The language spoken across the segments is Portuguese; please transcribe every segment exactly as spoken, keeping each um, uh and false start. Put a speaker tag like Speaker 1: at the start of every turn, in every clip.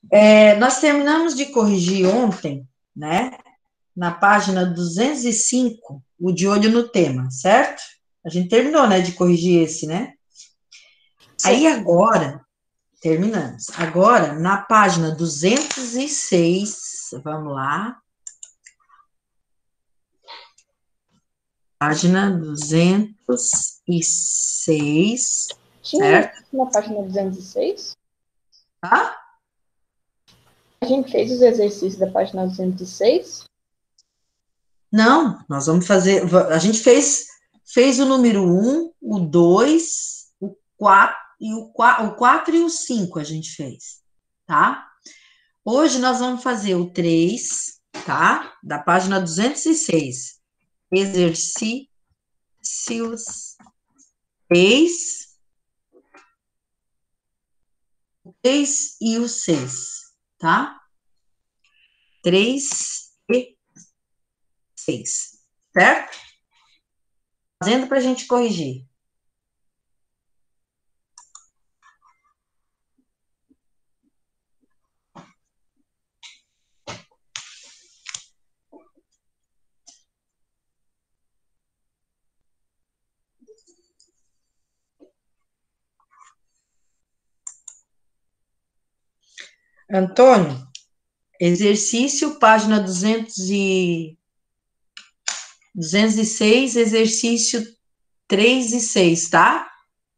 Speaker 1: É, nós terminamos de corrigir ontem, né? Na página duzentos e cinco, o de olho no tema, certo? A gente terminou, né, de corrigir esse, né?
Speaker 2: Sim.
Speaker 1: Aí agora, terminamos. Agora, na página duzentos e seis, vamos lá. Página duzentos e seis,
Speaker 2: Tinha
Speaker 1: certo?
Speaker 2: exercício na página duzentos e seis?
Speaker 1: Tá?
Speaker 2: A gente fez os exercícios da página duzentos e seis?
Speaker 1: Não, nós vamos fazer. A gente fez, fez o número um, o dois, o quatro e o quatro, o quatro e o cinco a gente fez, tá? Hoje nós vamos fazer o três, tá? Da página duzentos e seis. Exercícios três, o três e o seis, tá? Três e seis, certo? Fazendo para a gente corrigir. Antônio, exercício, página duzentos e, duzentos e seis, exercício três e seis, tá?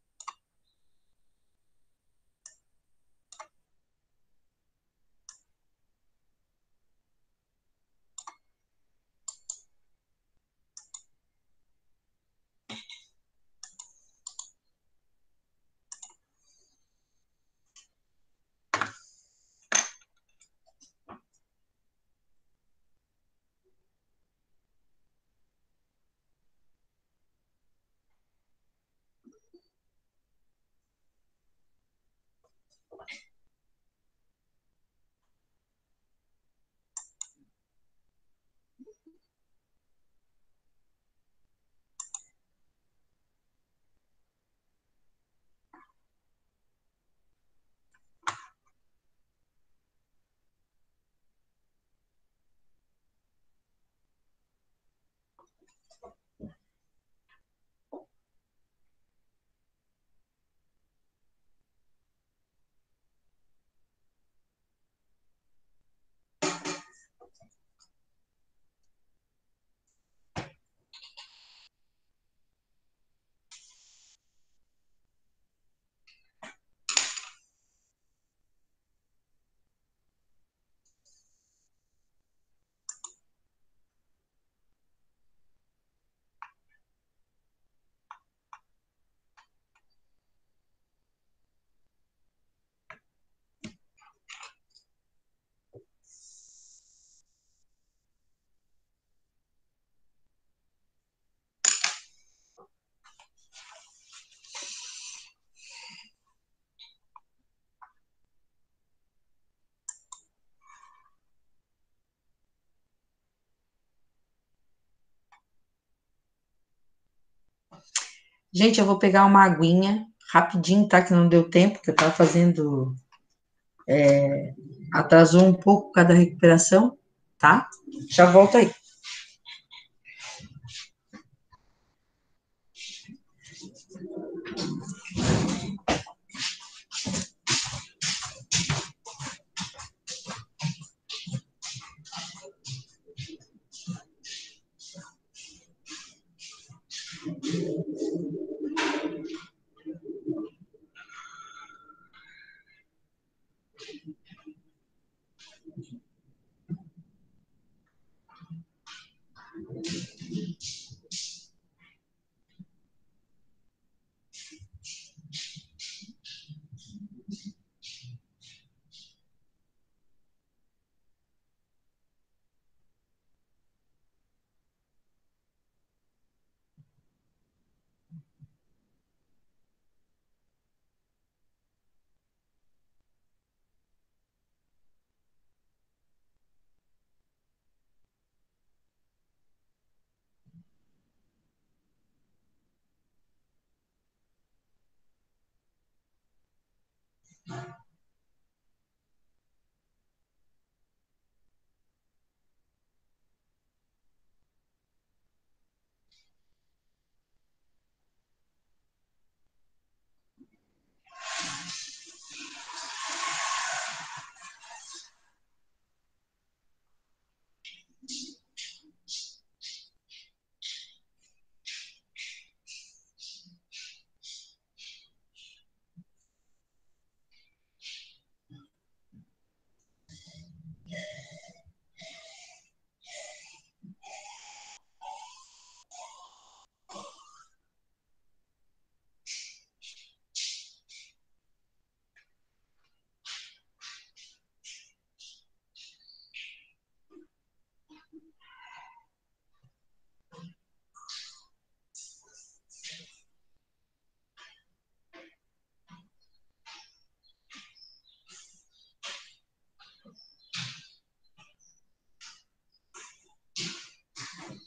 Speaker 1: Gente, eu vou pegar uma aguinha rapidinho, tá? Que não deu tempo, que eu tava fazendo. É, atrasou um pouco cada recuperação, tá? Já volto aí.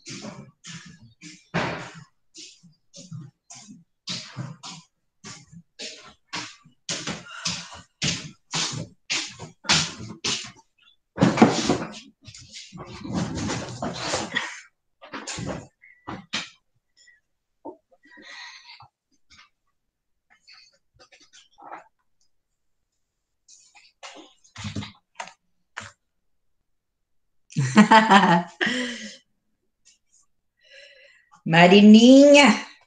Speaker 1: Marininha.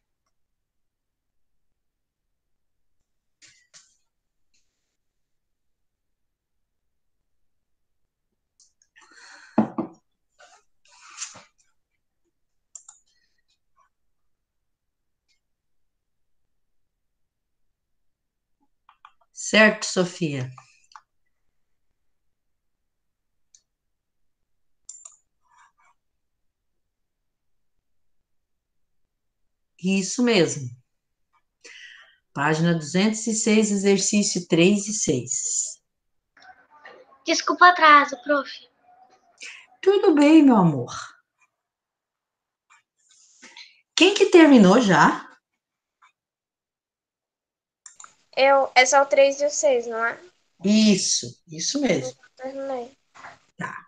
Speaker 1: Certo, Sofia? Isso mesmo. Página duzentos e seis, exercício três e seis.
Speaker 3: Desculpa o atraso, prof.
Speaker 1: Tudo bem, meu amor. Quem que terminou já?
Speaker 3: Eu, é só o três e o seis, não é?
Speaker 1: Isso, isso mesmo.
Speaker 3: Terminei.
Speaker 1: Tá.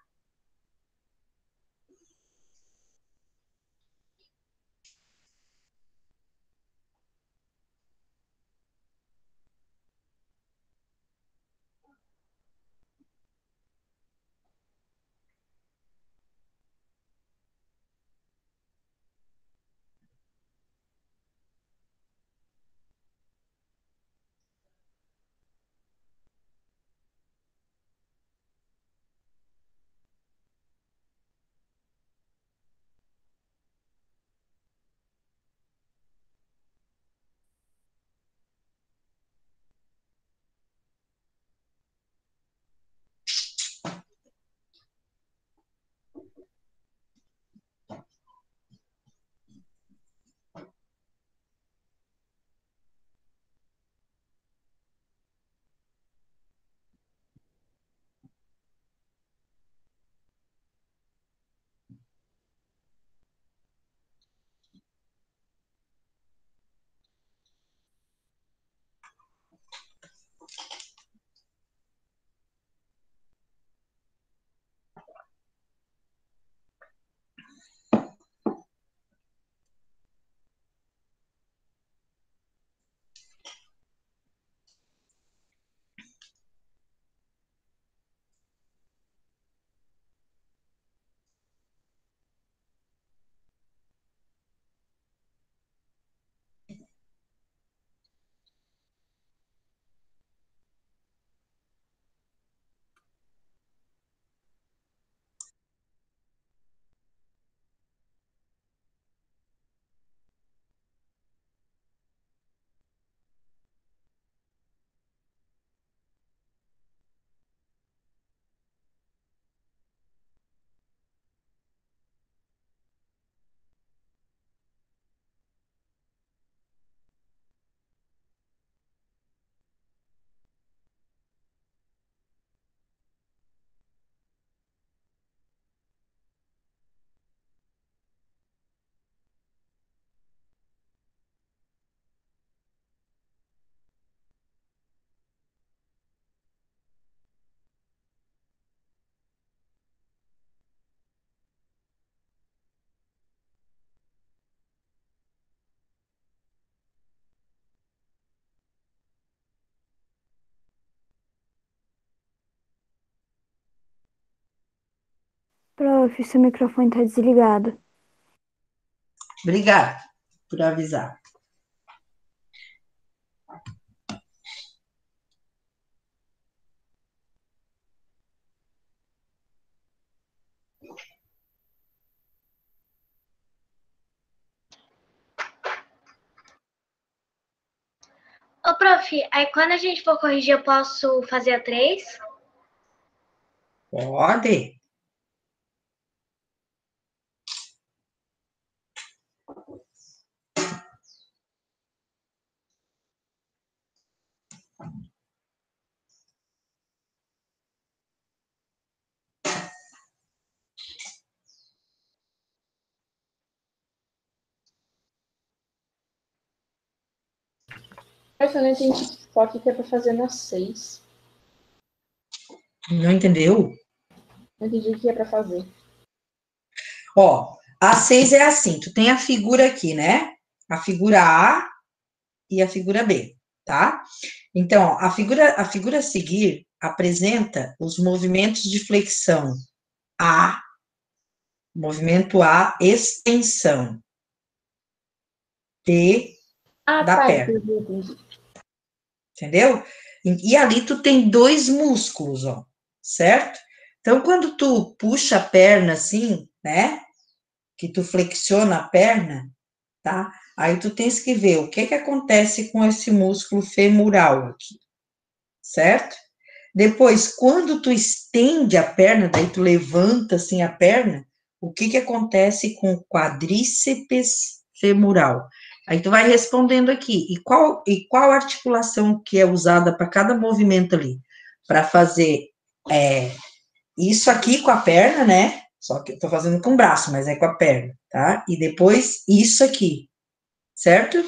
Speaker 4: Prof, seu microfone tá desligado.
Speaker 1: Obrigada por avisar.
Speaker 3: Ô, prof, aí quando a gente for corrigir, eu posso fazer a três?
Speaker 1: Pode.
Speaker 2: Mas eu não entendi qual que é para fazer na seis.
Speaker 1: Não entendeu?
Speaker 2: Não entendi o que é para fazer.
Speaker 1: Ó, a seis é assim, tu tem a figura aqui, né? A figura A e a figura B, tá? Então, ó, a figura, a figura a seguir apresenta os movimentos de flexão A, movimento A, extensão T
Speaker 2: Ah,
Speaker 1: da
Speaker 2: tá,
Speaker 1: perna,
Speaker 2: entendi, entendi.
Speaker 1: entendeu? E, e ali tu tem dois músculos, ó, certo? Então, quando tu puxa a perna assim, né? Que tu flexiona a perna, tá? Aí tu tens que ver o que que acontece com esse músculo femoral aqui, certo? Depois, quando tu estende a perna, daí tu levanta assim a perna, o que que acontece com o quadríceps femoral? Aí tu vai respondendo aqui, e qual, e qual articulação que é usada para cada movimento ali? Para fazer é, isso aqui com a perna, né? Só que eu tô fazendo com o braço, mas é com a perna, tá? E depois isso aqui, certo?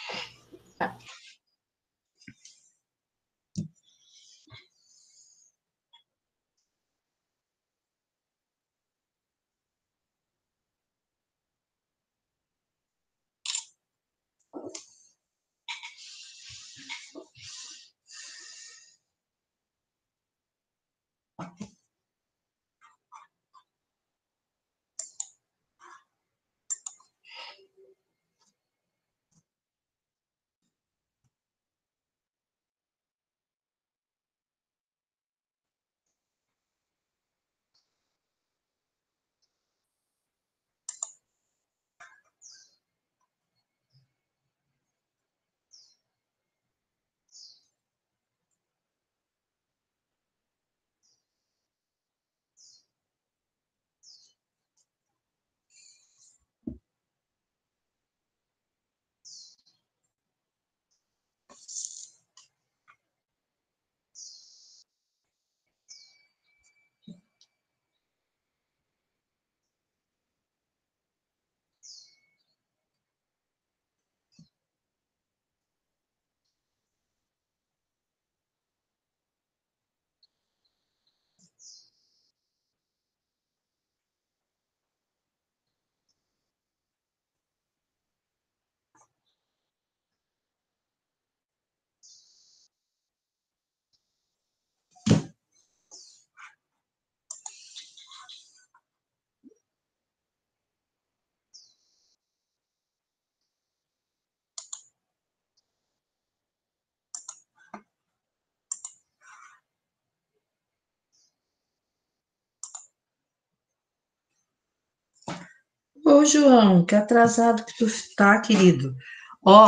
Speaker 1: Ô, João, que atrasado que tu tá, querido. Ó,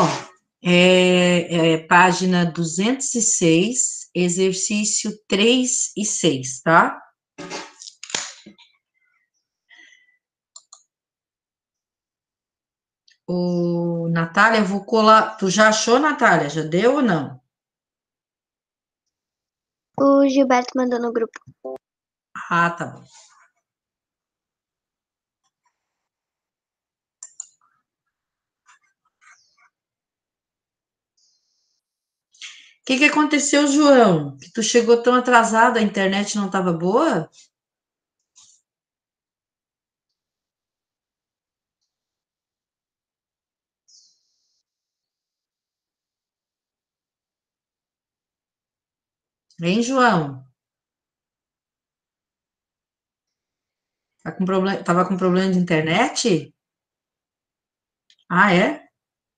Speaker 1: é, é página duzentos e seis, exercício três e seis, tá? Ô, Natália, eu vou colar. Tu já achou, Natália? Já deu ou não?
Speaker 3: O Gilberto mandou no grupo.
Speaker 1: Ah, tá bom. O que que aconteceu, João? Que tu chegou tão atrasado, a internet não estava boa? Hein, João? Tá com problema, tava com problema de internet? Ah, é?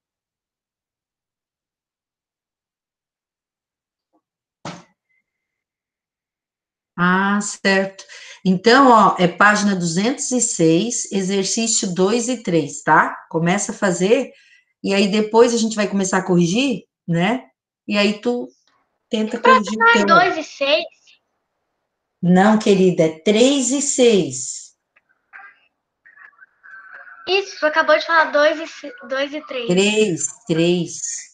Speaker 1: Ah, certo. Então, ó, é página duzentos e seis, exercício dois e três, tá? Começa a fazer, e aí depois a gente vai começar a corrigir, né? E aí tu tenta corrigir o
Speaker 3: Não é
Speaker 1: teu.
Speaker 3: dois e seis?
Speaker 1: Não, querida, é três e seis.
Speaker 3: Isso, tu acabou de falar dois e, dois e três.
Speaker 1: Três, três.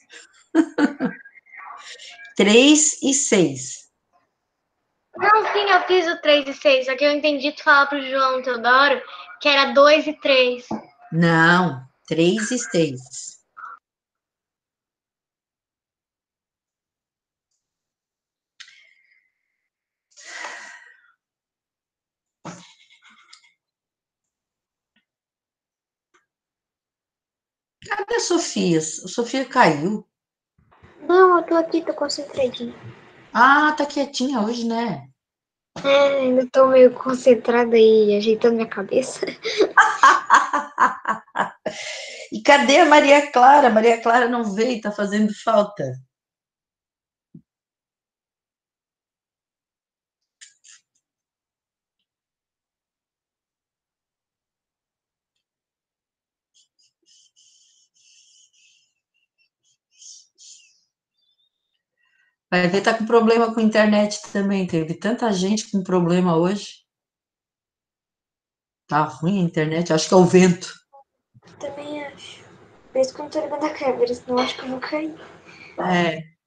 Speaker 1: Três e seis.
Speaker 3: Não, sim, eu fiz o três e seis, só que eu entendi tu falar pro João Teodoro que era dois e três.
Speaker 1: Não, três e seis. Cadê a Sofia? A Sofia caiu.
Speaker 3: Não, eu tô aqui, tô concentradinha.
Speaker 1: Ah, tá quietinha hoje, né?
Speaker 3: É, ainda tô meio concentrada aí, ajeitando minha cabeça.
Speaker 1: E cadê a Maria Clara? A Maria Clara não veio, tá fazendo falta. Vai ver, tá com problema com a internet também. Teve tanta gente com problema hoje. Tá ruim a internet, acho que é o vento.
Speaker 3: Também acho. Por isso que eu não tô ligando a câmera, senão acho que eu vou cair.
Speaker 1: É.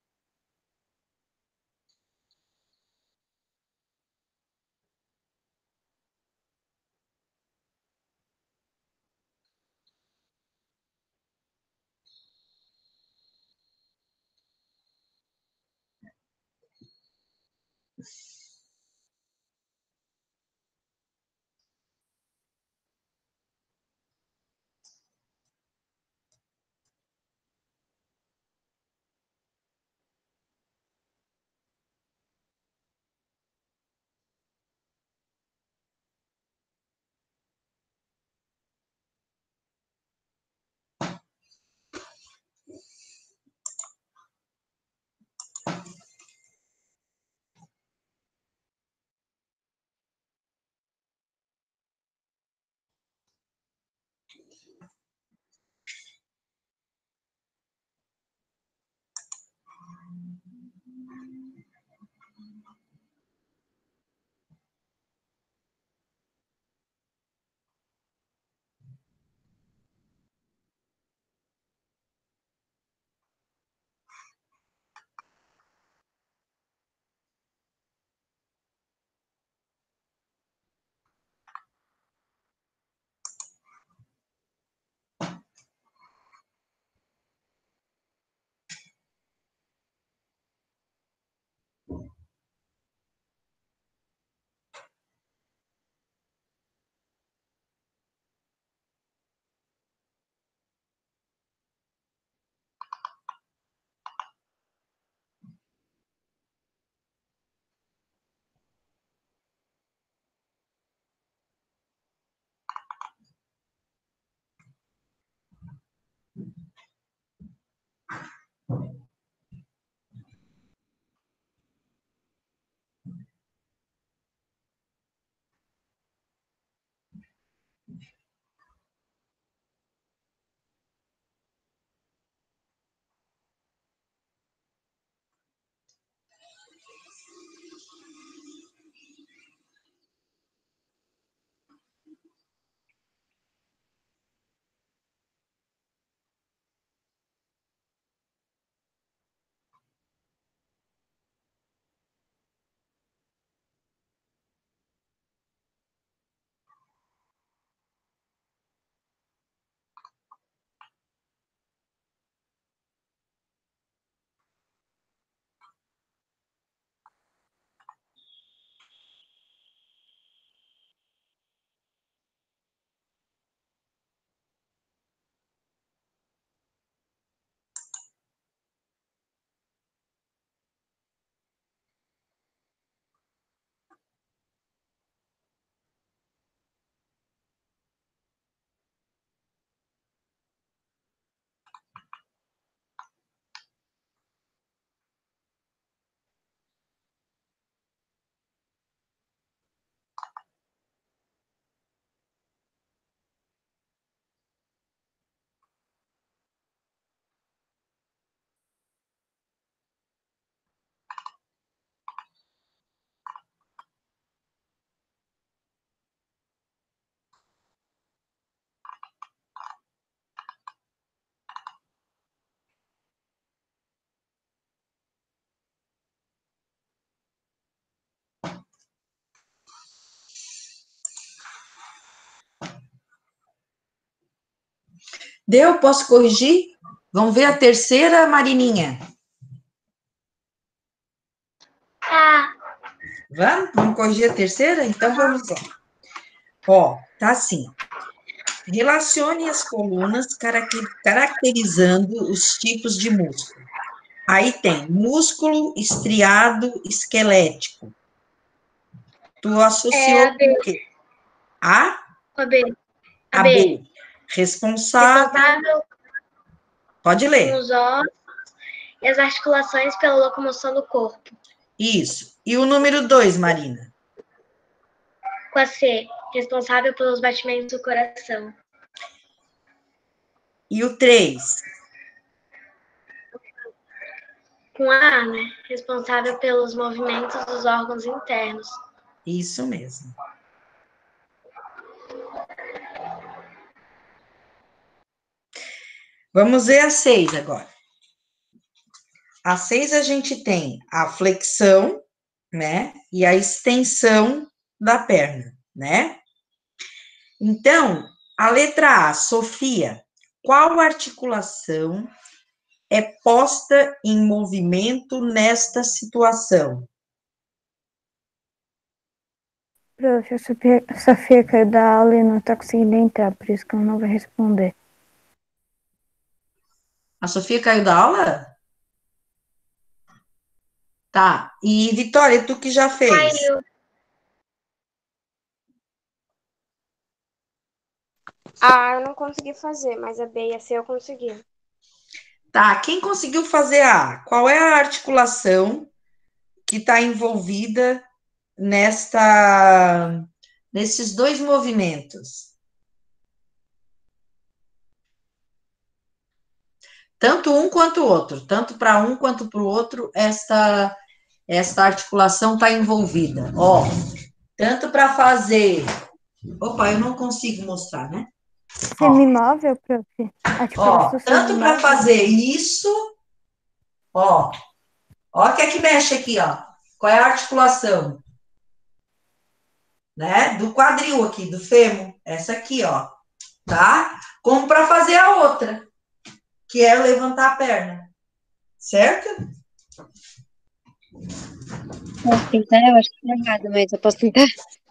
Speaker 1: Deu? Posso corrigir? Vamos ver a terceira, Marininha.
Speaker 3: Tá.
Speaker 1: Vamos? Vamos corrigir a terceira? Então vamos lá. Ó, tá assim. Relacione as colunas caracter- caracterizando os tipos de músculo. Aí tem músculo estriado esquelético. Tu associou
Speaker 3: É a B.
Speaker 1: com o quê? A?
Speaker 3: A B. A
Speaker 1: A
Speaker 3: B.
Speaker 1: B. Responsável.
Speaker 3: Responsável
Speaker 1: Pode
Speaker 3: com
Speaker 1: ler.
Speaker 3: os ossos e as articulações pela locomoção do corpo.
Speaker 1: Isso. E o número dois, Marina?
Speaker 3: Com a C. Responsável pelos batimentos do coração.
Speaker 1: E o três?
Speaker 3: Com a A, né? Responsável pelos movimentos dos órgãos internos.
Speaker 1: Isso mesmo. Vamos ver a seis agora. A seis a gente tem a flexão, né? E a extensão da perna, né? Então, a letra A, Sofia, qual articulação é posta em movimento nesta situação?
Speaker 4: Prof, a Sofia, a Sofia caiu da aula e não tá conseguindo entrar, por isso que ela não vai responder.
Speaker 1: A Sofia caiu da aula? Tá. E, Vitória, tu que já fez?
Speaker 3: Caiu.
Speaker 5: Ah, eu não consegui fazer, mas a B e a C eu consegui.
Speaker 1: Tá. Quem conseguiu fazer a A? Qual é a articulação que está envolvida nesta, nesses dois movimentos? Tanto um quanto o outro, tanto para um quanto para o outro, esta, esta articulação está envolvida. Ó, tanto para fazer. Opa, eu não consigo mostrar, né?
Speaker 4: Semimóvel, prof? Articulação
Speaker 1: Ó, tanto para
Speaker 4: semimóvel?
Speaker 1: fazer isso, ó, ó, o que é que mexe aqui, ó? Qual é a articulação? Né? Do quadril aqui, do fêmur, essa aqui, ó, tá? Como para fazer a outra, que é levantar a perna, certo?
Speaker 5: Posso tentar? Eu acho que tá errado, mas eu posso tentar.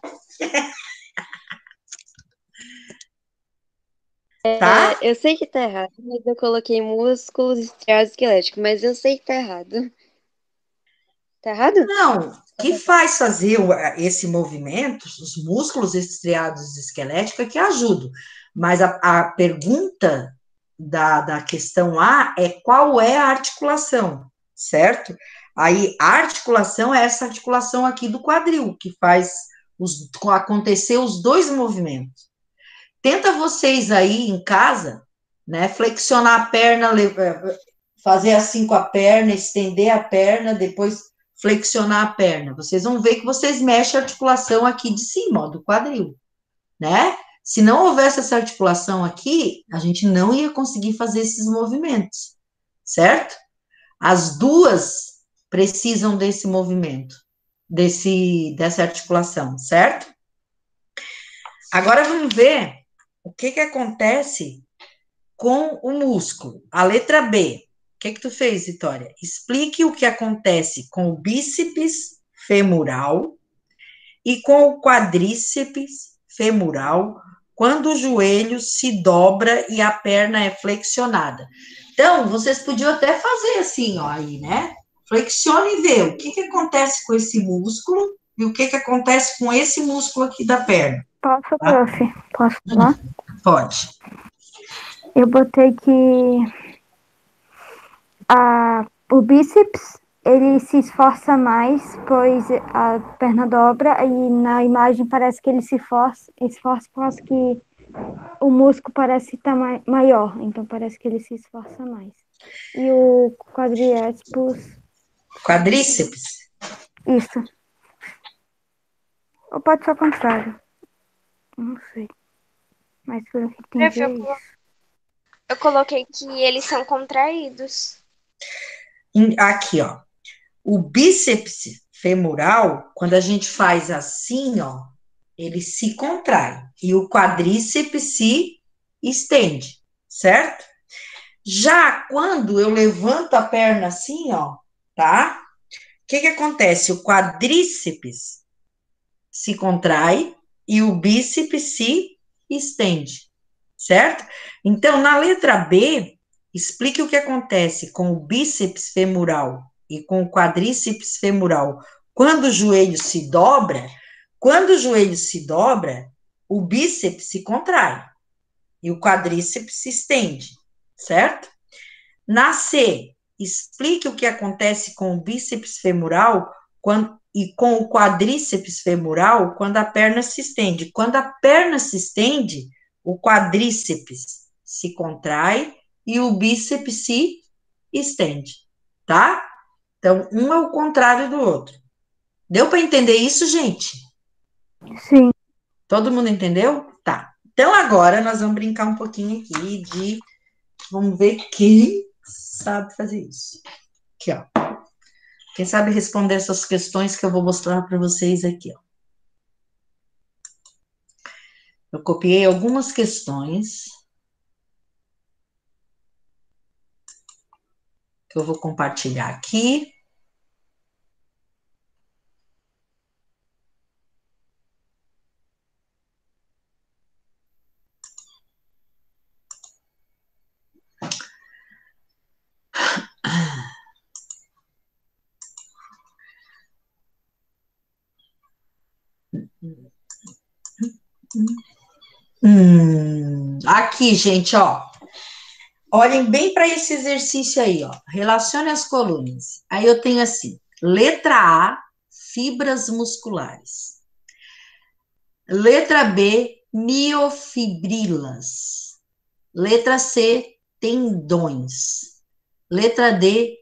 Speaker 1: Tá?
Speaker 5: É, eu sei que tá errado, mas eu coloquei músculos estriados esqueléticos, mas eu sei que tá errado. Tá errado?
Speaker 1: Não, que faz fazer o- esse movimento, os músculos estriados esqueléticos é que ajudam. Mas a, a pergunta da, da questão A é qual é a articulação, certo? Aí a articulação é essa articulação aqui do quadril, que faz os, acontecer os dois movimentos. Tenta vocês aí em casa, né, flexionar a perna, fazer assim com a perna, estender a perna, depois flexionar a perna. Vocês vão ver que vocês mexem a articulação aqui de cima, ó, do quadril, né? Se não houvesse essa articulação aqui, a gente não ia conseguir fazer esses movimentos, certo? As duas precisam desse movimento, desse, dessa articulação, certo? Agora vamos ver o que que acontece com o músculo. A letra B. O que que tu fez, Vitória? Explique o que acontece com o bíceps femoral e com o quadríceps femoral quando o joelho se dobra e a perna é flexionada. Então, vocês podiam até fazer assim, ó, aí, né? Flexione e vê o que que acontece com esse músculo e o que que acontece com esse músculo aqui da perna.
Speaker 4: Posso,
Speaker 1: Tá?
Speaker 4: prof? Posso falar?
Speaker 1: Pode.
Speaker 4: Eu botei que a, o bíceps, ele se esforça mais, pois a perna dobra, e na imagem parece que ele se esforça, esforça por causa que o músculo parece estar ma- maior, então parece que ele se esforça mais. E o quadríceps,
Speaker 1: Quadríceps.
Speaker 4: isso. Ou pode ser o contrário. Não sei. Mas pelo que entendi é
Speaker 5: Eu, colo-
Speaker 4: isso.
Speaker 5: eu coloquei que eles são contraídos.
Speaker 1: Em- Aqui, ó. O bíceps femoral, quando a gente faz assim, ó, ele se contrai e o quadríceps se estende, certo? Já quando eu levanto a perna assim, ó, tá? O que que acontece? O quadríceps se contrai e o bíceps se estende, certo? Então, na letra B, explique o que acontece com o bíceps femoral e com o quadríceps femoral quando o joelho se dobra. Quando o joelho se dobra, o bíceps se contrai e o quadríceps se estende, certo? Na C, explique o que acontece com o bíceps femoral quando, e com o quadríceps femoral quando a perna se estende. Quando a perna se estende, o quadríceps se contrai e o bíceps se estende, tá? Então, um é o contrário do outro. Deu para entender isso, gente?
Speaker 4: Sim.
Speaker 1: Todo mundo entendeu? Tá. Então, agora nós vamos brincar um pouquinho aqui de... Vamos ver quem sabe fazer isso. Aqui, ó. Quem sabe responder essas questões que eu vou mostrar para vocês aqui, ó. Eu copiei algumas questões que eu vou compartilhar aqui. Hum, aqui, gente, ó. Olhem bem para esse exercício aí, ó. Relacione as colunas. Aí eu tenho assim: letra A, fibras musculares. Letra B, miofibrilas. Letra C, tendões. Letra D,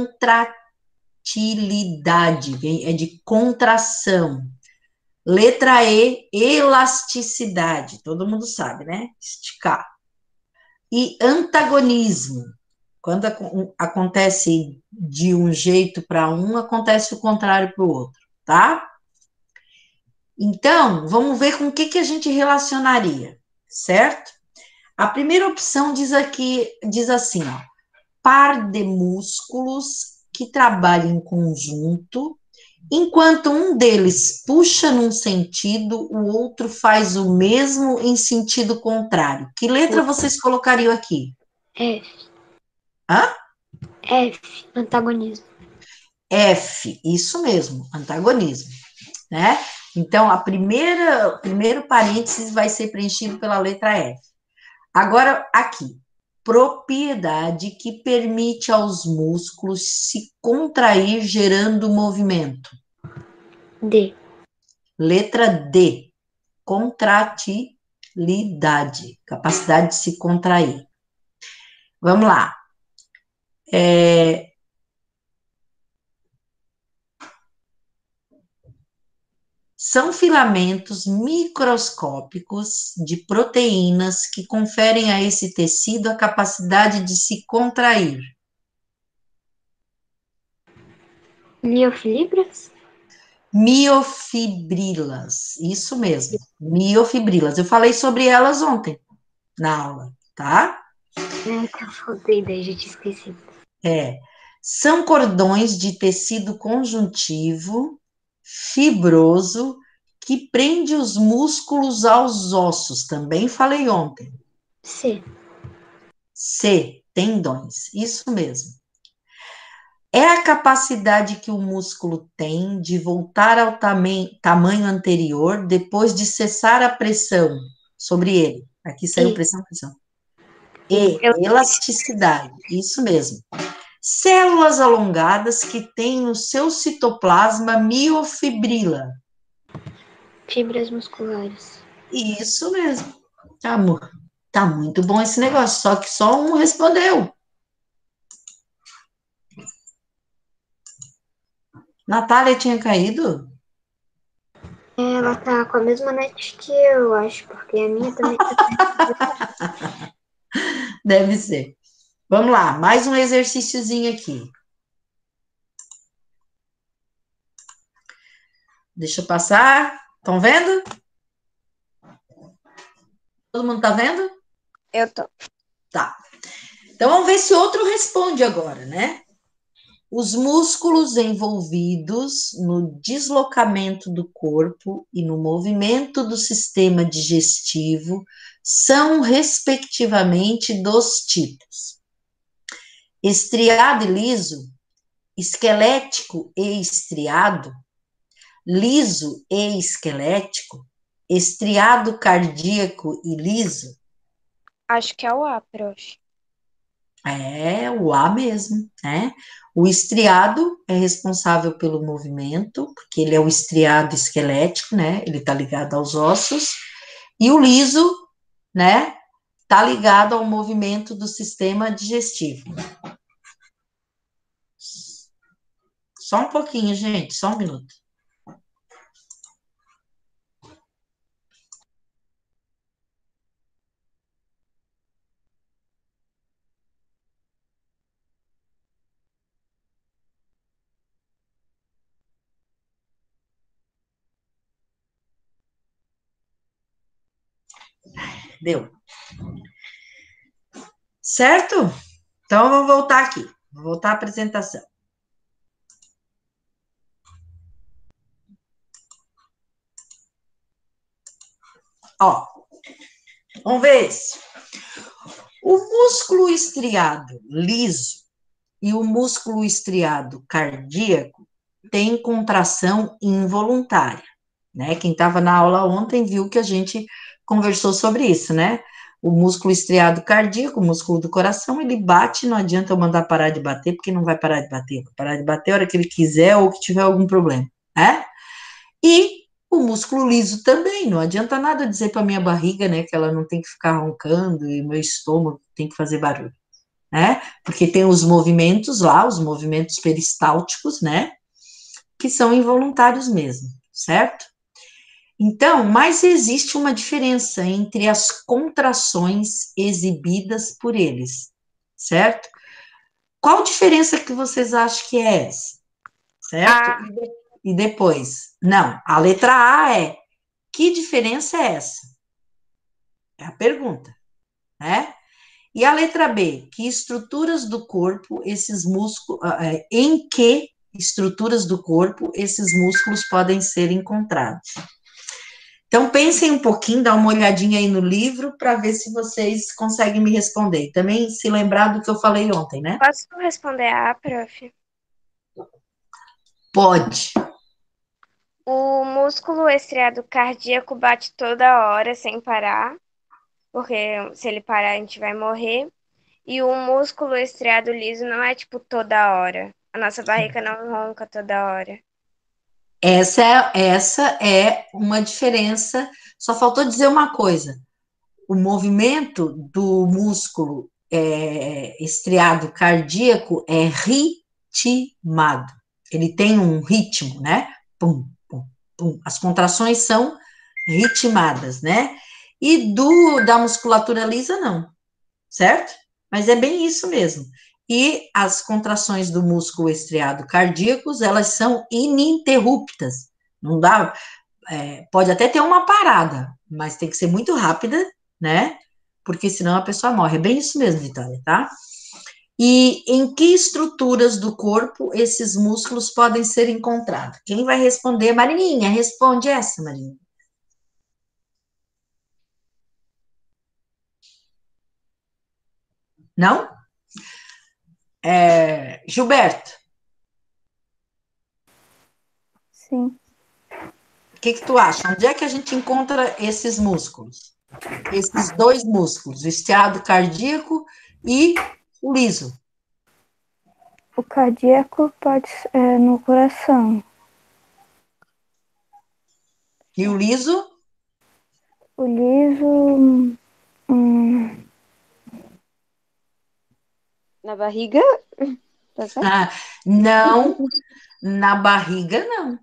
Speaker 1: contratilidade, é de contração. Letra E, elasticidade, todo mundo sabe, né? Esticar. E antagonismo, quando acontece de um jeito para um, acontece o contrário para o outro, tá? Então, vamos ver com o que, que a gente relacionaria, certo? A primeira opção diz aqui, diz assim, ó, par de músculos que trabalham em conjunto, enquanto um deles puxa num sentido, o outro faz o mesmo em sentido contrário. Que letra vocês colocariam aqui?
Speaker 3: F.
Speaker 1: Hã?
Speaker 3: F, antagonismo.
Speaker 1: F, isso mesmo, antagonismo, né? Então, a primeira, o primeiro parênteses vai ser preenchido pela letra F. Agora, aqui, propriedade que permite aos músculos se contrair gerando movimento.
Speaker 3: D.
Speaker 1: Letra D, contratilidade, capacidade de se contrair. Vamos lá. É... São filamentos microscópicos de proteínas que conferem a esse tecido a capacidade de se contrair.
Speaker 3: Miofibras?
Speaker 1: Miofibrilas, isso mesmo, miofibrilas. Eu falei sobre elas ontem na aula, tá?
Speaker 3: É que eu faltei, daí já tinha esquecido.
Speaker 1: É, são cordões de tecido conjuntivo, fibroso, que prende os músculos aos ossos. Também falei ontem.
Speaker 3: C.
Speaker 1: C, tendões, isso mesmo. É a capacidade que o músculo tem de voltar ao tamanho, tamanho anterior depois de cessar a pressão sobre ele. Aqui saiu
Speaker 3: E.
Speaker 1: pressão, pressão. E, elasticidade, isso mesmo. Células alongadas que têm no seu citoplasma miofibrila.
Speaker 3: Fibras musculares.
Speaker 1: Isso mesmo. Tá, amor. Tá muito bom esse negócio, só que só um respondeu. Natália tinha caído?
Speaker 3: Ela tá com a mesma net que eu, acho, porque a minha também tá.
Speaker 1: Deve ser. Vamos lá, mais um exercíciozinho aqui. Deixa eu passar. Estão vendo? Todo mundo tá vendo?
Speaker 5: Eu tô.
Speaker 1: Tá. Então, vamos ver se outro responde agora, né? Os músculos envolvidos no deslocamento do corpo e no movimento do sistema digestivo são, respectivamente, dos tipos estriado e liso, esquelético e estriado, liso e esquelético, estriado cardíaco e liso?
Speaker 5: Acho que é o A, prof.
Speaker 1: É o A mesmo, né? O estriado é responsável pelo movimento, porque ele é o estriado esquelético, né? Ele tá ligado aos ossos. E o liso, né? Tá ligado ao movimento do sistema digestivo. Só um pouquinho, gente, só um minuto. Deu. Certo? Então, vamos voltar aqui. Vou voltar à apresentação. Ó, vamos ver esse. O músculo estriado liso e o músculo estriado cardíaco têm contração involuntária, né? Quem estava na aula ontem viu que a gente conversou sobre isso, né? O músculo estriado cardíaco, o músculo do coração, ele bate, não adianta eu mandar parar de bater, porque não vai parar de bater, vai parar de bater a hora que ele quiser ou que tiver algum problema, né? E o músculo liso também, não adianta nada dizer para minha barriga, né, que ela não tem que ficar roncando e meu estômago tem que fazer barulho, né? Porque tem os movimentos lá, os movimentos peristálticos, né, que são involuntários mesmo, certo? Então, mas existe uma diferença entre as contrações exibidas por eles, certo? Qual diferença que vocês acham que é essa? Certo?
Speaker 5: A.
Speaker 1: E depois, não, a letra A é, que diferença é essa? É a pergunta, né? E a letra B, que estruturas do corpo esses músculos, em que estruturas do corpo esses músculos podem ser encontrados? Então, pensem um pouquinho, dá uma olhadinha aí no livro para ver se vocês conseguem me responder. Também se lembrar do que eu falei ontem, né?
Speaker 5: Posso responder a, prof?
Speaker 1: Pode.
Speaker 5: O músculo estriado cardíaco bate toda hora sem parar, porque se ele parar a gente vai morrer. E o músculo estriado liso não é tipo toda hora. A nossa barriga não ronca toda hora.
Speaker 1: Essa é, essa é uma diferença. Só faltou dizer uma coisa. O movimento do músculo é, estriado cardíaco é ritmado. Ele tem um ritmo, né? Pum, pum, pum. As contrações são ritmadas, né? E do da musculatura lisa, não, certo? Mas é bem isso mesmo. E as contrações do músculo estriado cardíaco, elas são ininterruptas. Não dá, é, pode até ter uma parada, mas tem que ser muito rápida, né? Porque senão a pessoa morre. É bem isso mesmo, Vitória, tá? E em que estruturas do corpo esses músculos podem ser encontrados? Quem vai responder? Marininha, responde essa, Marininha. Não? É, Gilberto.
Speaker 4: Sim.
Speaker 1: O que que tu acha? Onde é que a gente encontra esses músculos? Esses dois músculos, o estriado cardíaco e o liso.
Speaker 4: O cardíaco pode ser é, no coração.
Speaker 1: E o liso?
Speaker 4: O liso. Hum,
Speaker 5: Na barriga? Tá certo?
Speaker 1: Ah, não, na barriga não.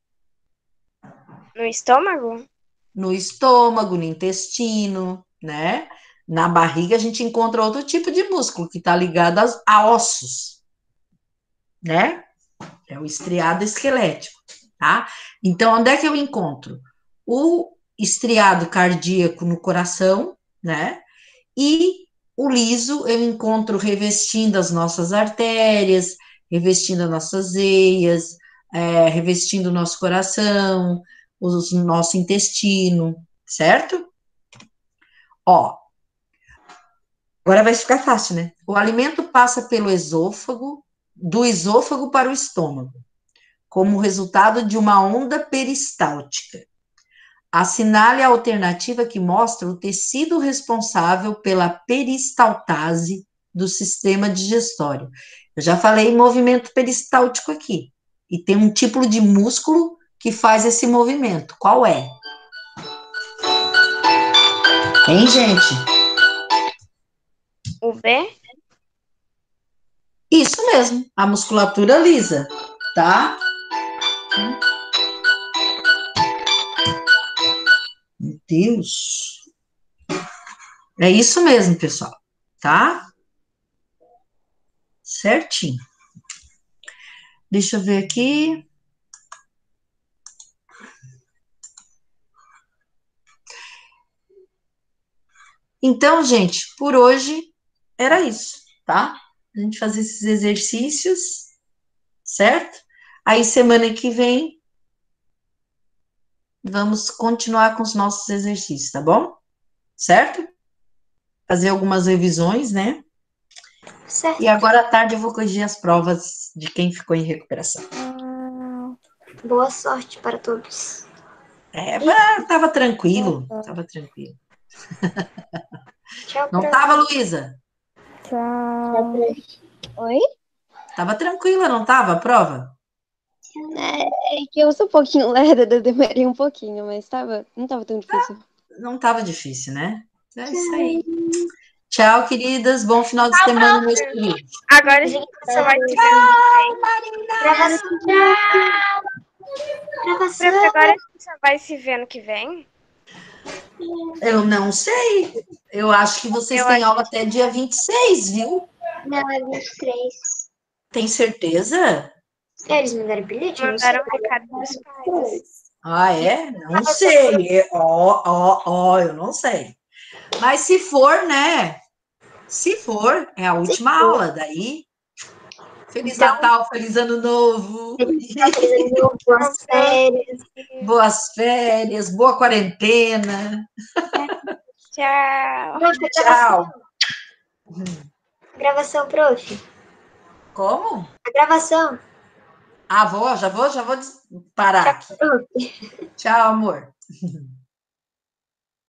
Speaker 5: No estômago?
Speaker 1: No estômago, no intestino, né? Na barriga a gente encontra outro tipo de músculo que está ligado aos, a ossos, né? É o estriado esquelético, tá? Então, onde é que eu encontro? O estriado cardíaco no coração, né? E o liso eu encontro revestindo as nossas artérias, revestindo as nossas veias, é, revestindo o nosso coração, o nosso intestino, certo? Ó, agora vai ficar fácil, né? O alimento passa pelo esôfago, do esôfago para o estômago, como resultado de uma onda peristáltica. Assinale a alternativa que mostra o tecido responsável pela peristaltase do sistema digestório. Eu já falei em movimento peristáltico aqui. E tem um tipo de músculo que faz esse movimento. Qual é? Hein, gente?
Speaker 5: O B?
Speaker 1: Isso mesmo, a musculatura lisa, tá? Meu Deus. É isso mesmo, pessoal, tá? Certinho. Deixa eu ver aqui. Então, gente, por hoje era isso, tá? A gente fazer esses exercícios, certo? Aí, semana que vem, vamos continuar com os nossos exercícios, tá bom? Certo? Fazer algumas revisões, né?
Speaker 3: Certo.
Speaker 1: E agora à tarde eu vou corrigir as provas de quem ficou em recuperação.
Speaker 3: Boa sorte para todos.
Speaker 1: É, mas tava tranquilo, tava tranquilo.
Speaker 3: Tchau,
Speaker 1: Não
Speaker 3: prof.
Speaker 1: tava, Luísa?
Speaker 4: Tchau.
Speaker 6: Oi?
Speaker 1: Tava tranquila, não tava a prova?
Speaker 6: É que eu sou um pouquinho lerda, eu demorei um pouquinho, mas tava, não tava tão difícil.
Speaker 1: Não tava difícil, né? É isso aí. Tchau, queridas. Bom final de semana, meus queridos.
Speaker 5: Agora a gente só vai se ver no que vem.
Speaker 3: Gravação.
Speaker 5: Prof,
Speaker 3: Gravação.
Speaker 5: agora a gente só vai se ver no que vem.
Speaker 1: Eu não sei. Eu acho que vocês
Speaker 5: Eu
Speaker 1: têm
Speaker 5: acho
Speaker 1: aula até dia vinte e seis, viu?
Speaker 3: Não, é vinte e três.
Speaker 1: Tem certeza?
Speaker 3: Eles mandaram bilhete? Eu não sei.
Speaker 5: Mandaram um recado pros pais.
Speaker 1: Ah, é? Não sei. É, Ó, ó, ó, eu não sei. Mas se for, né? Se for, é a última
Speaker 3: for.
Speaker 1: aula. Daí, Feliz
Speaker 3: Então-
Speaker 1: Natal, Feliz Ano Novo.
Speaker 3: Boas férias.
Speaker 1: Boas férias, boa quarentena.
Speaker 5: Tchau.
Speaker 3: Prof,
Speaker 1: Tchau.
Speaker 3: Gravação, prof.
Speaker 1: Como?
Speaker 3: A gravação.
Speaker 1: Ah, vou, já vou, já vou parar aqui.
Speaker 3: Prof.
Speaker 1: Tchau, amor.